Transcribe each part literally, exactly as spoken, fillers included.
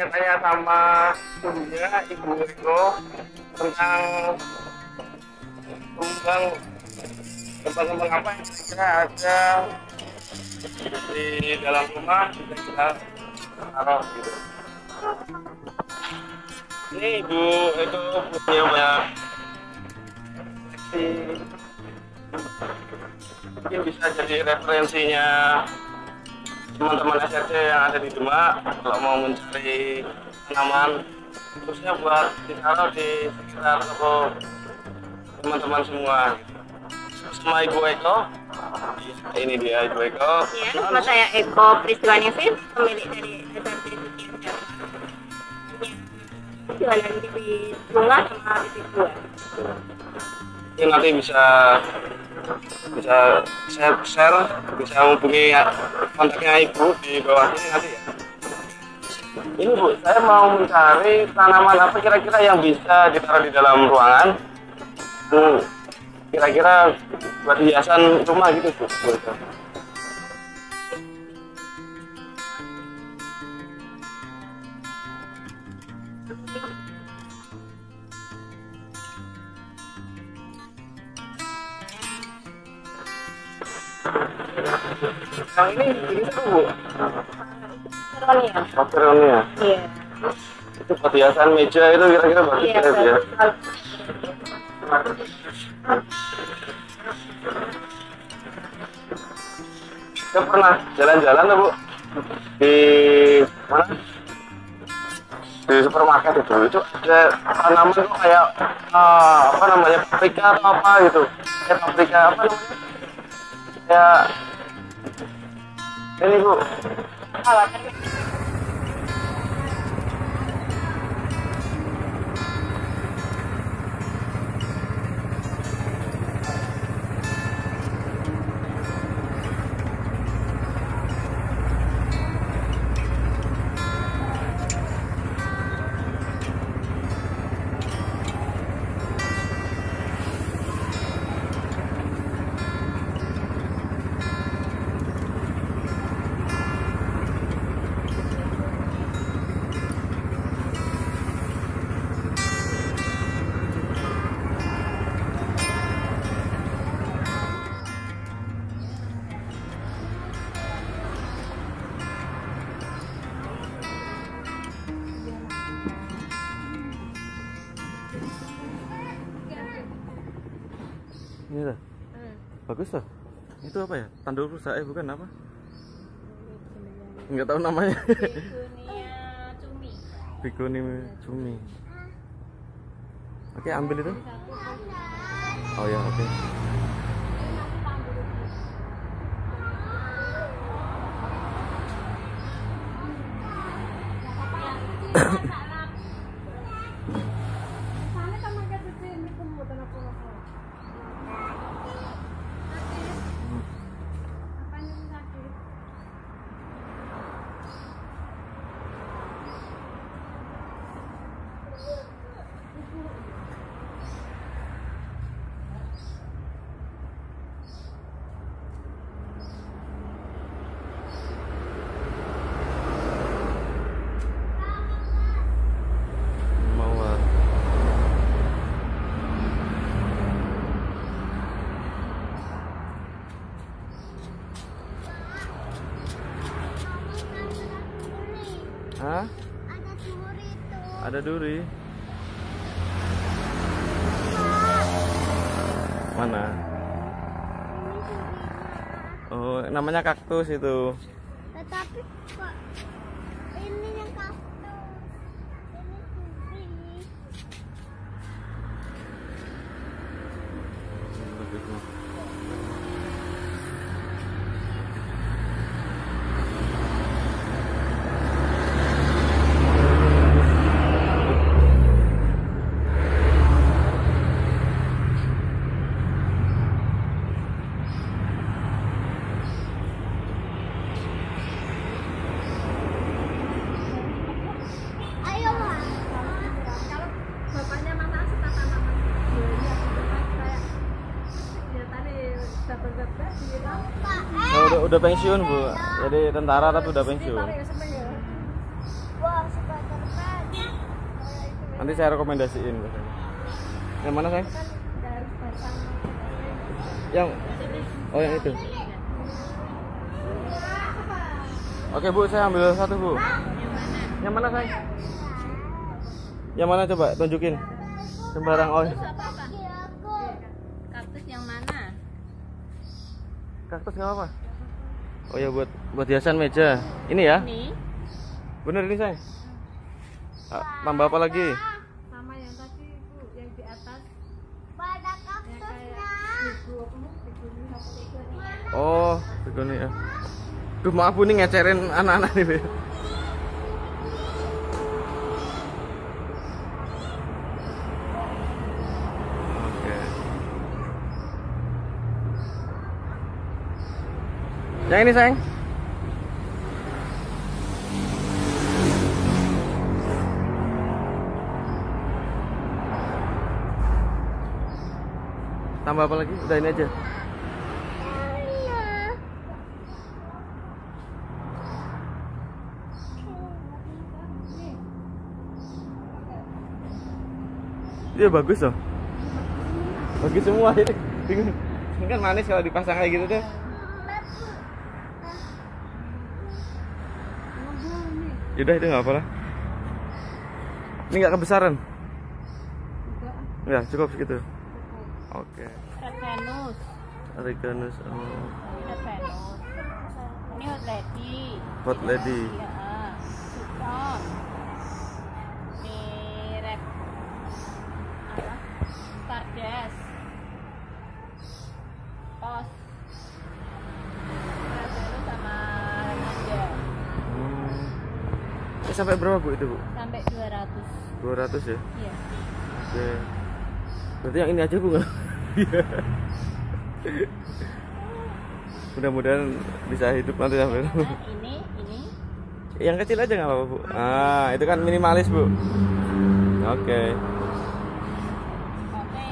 tanya-tanya sama ibunya, Ibu Eko, tentang kembang kembang-kembang apa yang kira ada di dalam rumah bisa kita taruh gitu. Ini Ibu Eko punya banyak mungkin bisa jadi referensinya teman-teman S R C yang ada di Demak kalau mau mencari tanaman khususnya buat ditaruh di sekitar toko teman-teman semua gitu. Sama Ibu Eko, ini dia Ibu Eko. Ya, nama saya Eko Priscilaningsih, pemilik dari S R C Sucian Jawa. Jualan bibit bunga sama bibit buah. Ini nanti bisa bisa share, share bisa menghubungi kontaknya Ibu di bawah ini nanti ya. Ini Bu, saya mau mencari tanaman apa kira-kira yang bisa ditaruh di dalam ruangan, hmm, kira-kira buat hiasan rumah gitu Bu. Yang ini ini seru Bu. Peronia. Oh, peronia. Iya. Itu buat hiasan meja itu kira-kira bagus Iya, ya Bu ya. Kita pernah jalan-jalan tuh Bu di mana? Di supermarket itu, itu ada tanaman tuh kayak uh, apa namanya paprika atau apa gitu, kayak paprika apa namanya? Kayak ini Bu. Ini tuh. Hmm. Bagus tuh. Itu apa ya? Tandur rusa eh bukan apa? Enggak tahu namanya. Begonia cumi. Begonia cumi. Oke, ambil itu. Oh ya, oke. Hah? Ada duri itu. Ada duri. Mana? Oh, namanya kaktus itu. Tetapi kok ini yang kaktus. Ini duri. Oh, udah, udah pensiun Bu, jadi tentara tapi udah pensiun. Wah, sepatu Nanti saya rekomendasiin. Yang mana sayang? Yang oh yang itu. Oke Bu, saya ambil satu Bu. Yang mana sayang? Yang mana coba tunjukin. Sembarang oh. Kaktus yang mana? Kaktus nggak apa? Oh ya buat buat hiasan meja. Ini ya? Ini Bener ini sayang. Ah, tambah apa lagi? sama yang tadi Bu, yang di atas. Pada kaktusnya. Oh, begini ya. Duh maaf Bu, ini ngecerin anak-anak nih. Oke. Yang ini sayang. Tambah apa lagi? Udah ini aja. Dia bagus loh. Bagus semua ini. Ini kan manis kalau dipasang kayak gitu tuh. Yaudah itu nggak apa-apa. Ini nggak kebesaran. Ya cukup segitu. Oke. Red Venus. Oreganus. Oh. Red Venus. Ini hot lady. Hot lady. Iya. Suton. Ini red. Apa? Stardust. Pos. Red Venus sama Nanda. Hmm. Ini sampai berapa Bu itu Bu? Sampai dua ratus. dua ratus ya? Iya. Oke. Berarti yang ini aja Bu nggak? Mudah-mudahan bisa hidup nanti sampai. Nah, ini, ini. Yang kecil aja nggak apa-apa Bu. Ah itu kan minimalis Bu. Oke. Oke.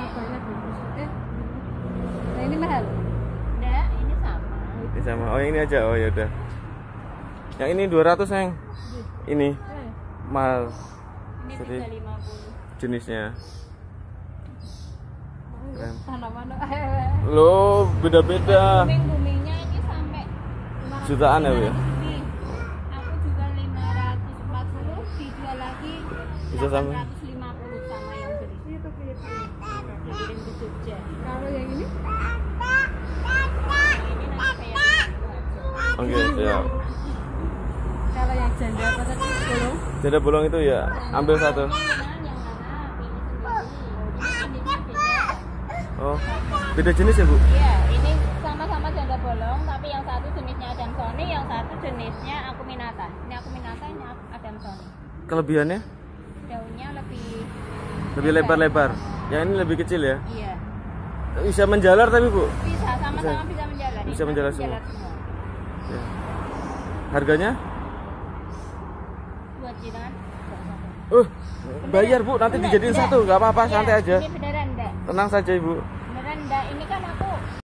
Nah ini mahal. Enggak, ini sama. Ini sama. Oh yang ini aja. Oh ya udah. Yang ini dua ratus sayang. Ini mahal Ini Jadi- tiga ratus lima puluh. jenisnya. Keren. Tanaman. Lo beda-beda. Booming-boomingnya ini sampai Jutaan ya Bu ya? lebih. Aku juga lima ratus empat puluh, dijual lagi Bisa sama? delapan ratus lima puluh sama yang beli. Itu Filipina. Dikirim ke Jogja. Kalau yang ini Ini nanti kayak Oke siap. kalau yang janda apa tadi belum? Janda bolong itu ya ambil satu. yang mana? Yang mana? Pilih sendiri. Ini jenisnya beda. Oh beda jenis ya Bu? Iya, ini sama-sama janda bolong, tapi yang satu jenisnya Adamsoni, yang satu jenisnya Acuminata. Ini Acuminata, ini Adamsoni. Kelebihannya Daunnya lebih lebih lebar-lebar. Yang ini lebih kecil ya. Iya. Bisa menjalar tapi Bu. Bisa sama-sama bisa menjalar. Bisa Ini menjalar semua. Ya. Harganya? Buat jiran. Uh, bayar Bu, nanti dijadiin satu, nggak apa-apa, santai aja. Ini beneran enggak? Tenang saja Ibu. Beneran enggak? Ini kan aku